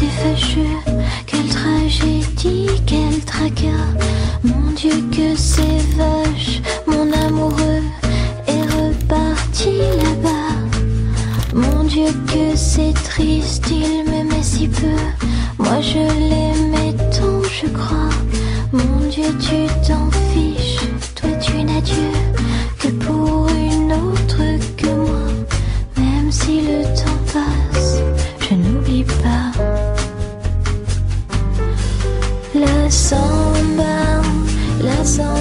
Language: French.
c'est fâcheux, quelle tragédie, quel tracas. Mon Dieu que c'est vache, mon amoureux est reparti là-bas. Mon Dieu que c'est triste, il m'aimait si peu, moi je l'aimais tant je crois. Mon Dieu tu t'en fiches, toi tu n'as Dieu que pour une autre que moi. Même si le temps passe, je n'oublie pas. La samba, la samba.